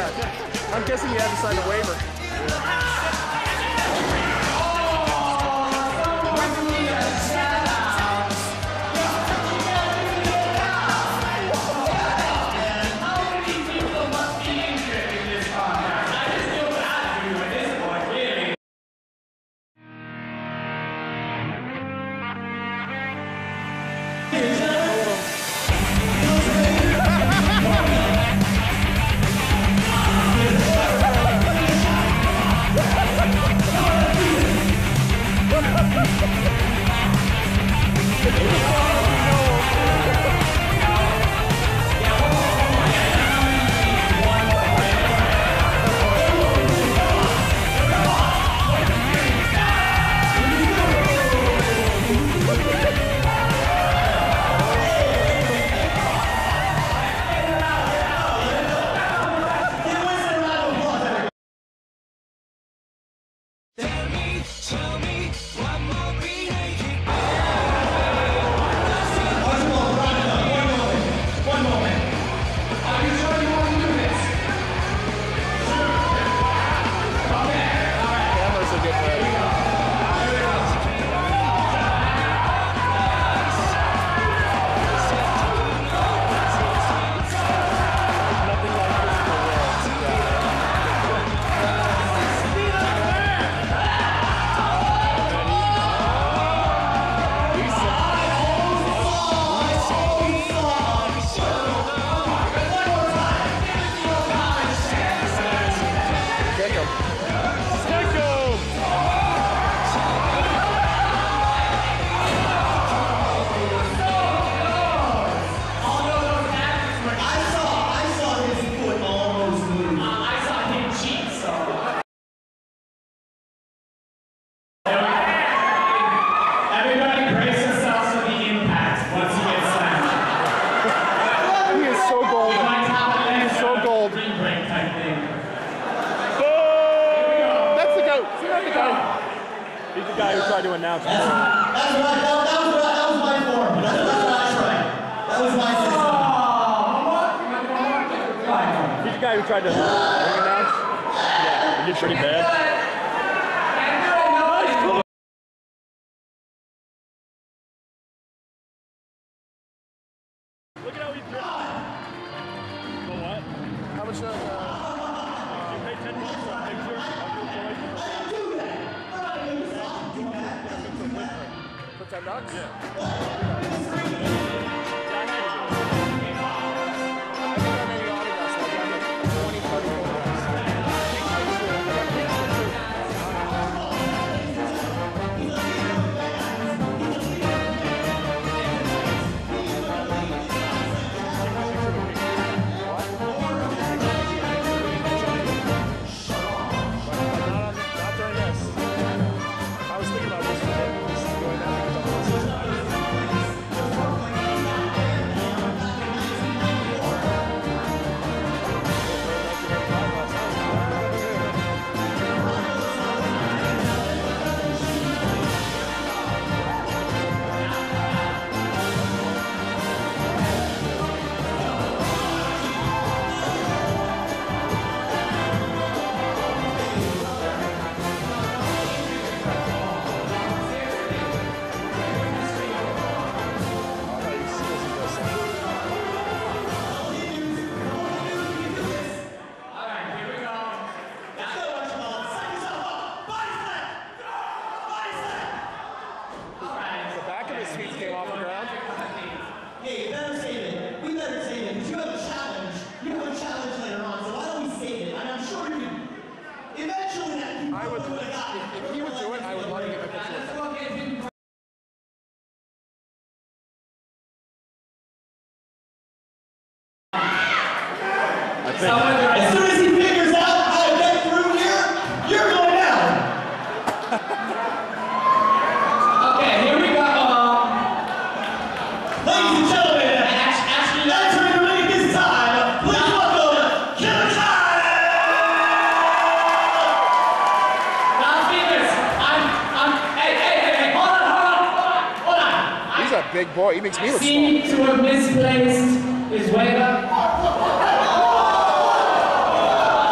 that? I'm guessing you had to sign a waiver. He's the guy who tried to announce. That was my form. That's what I tried. That was my system. He's the guy who tried to announce. Yeah, he did pretty bad. Look at how he's dressed. So what? How much you pay $10 for a picture for $10? Yeah. Hey, you better save it. We better save it, because you have a challenge. You have a challenge later on, so why don't we save it? And I'm sure you can. Eventually, that can I would, if he would do it, I would love to get a picture with him. As soon as he figures out how to get through here, you're going down. Okay, here we go. Ladies and gentlemen, actually, entering the ring this time, please welcome Chikara! Now, Phoenix, hey, hold on. He's a big boy. He makes me look small. Seem to have misplaced his waiver.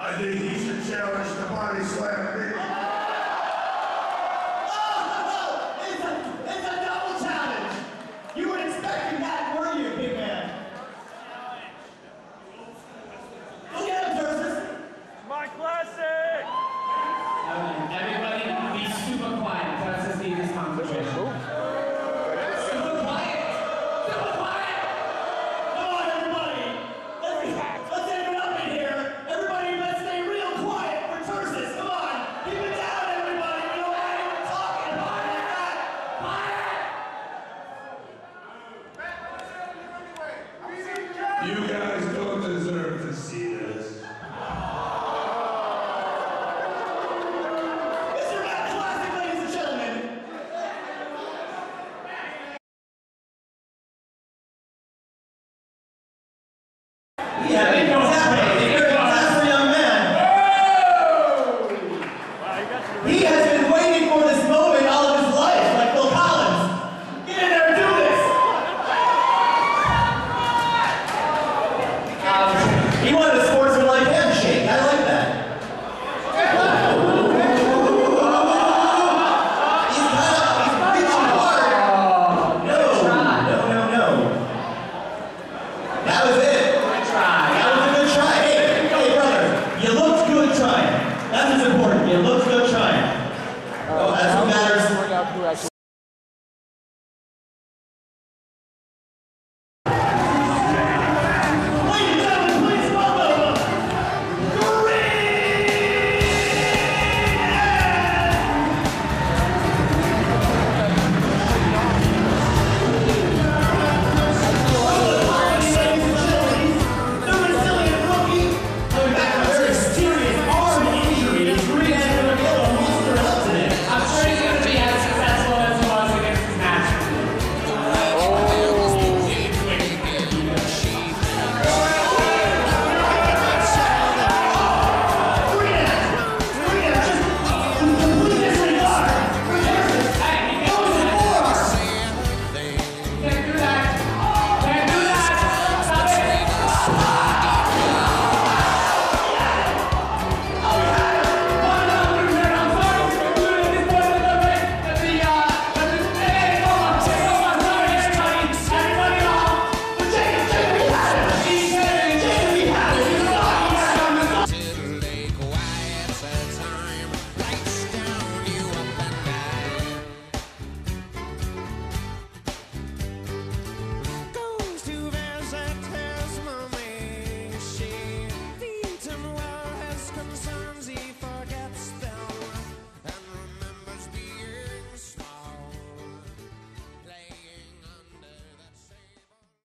I think he should challenge the body slam me. It's a double challenge. You weren't expecting that, were you, big man? Go get him, Tursas. My classic! Everybody be super quiet. Tursas needs his concentration. Super quiet! Super quiet! Come on, everybody. Let's end it up in here. Everybody, let's stay real quiet for Tursas. Come on. Keep it down, everybody. We don't want anyone talking about it like that. Quiet! You guys don't deserve to see this. Mr. Matt Classic, ladies and gentlemen. Yeah, big things happening. Big things happening for a young man. He has been waiting for this moment all of his life, like Phil Collins. Get in there and do this. He wanted a sportsmanlike handshake. I like that. He's reaching hard. No. That was it. That was a good try. Hey, brother, you looked good trying. That's what's important. You looked good.